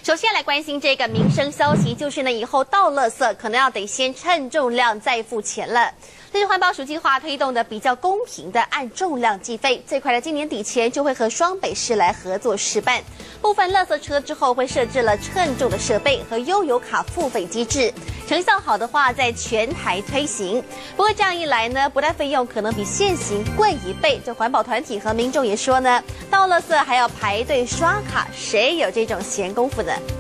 首先来关心这个民生消息，就是呢，以后倒垃圾可能要得先称重量再付钱了。这是环保署计划推动的比较公平的按重量计费，最快的今年底前就会和双北市来合作试办。部分垃圾车之后会设置了称重的设备和悠游卡付费机制，成效好的话在全台推行。不过这样一来呢，不但费用可能比现行贵1倍，这环保团体和民众也说呢，倒垃圾还要排队刷卡，谁有这种闲工夫呢？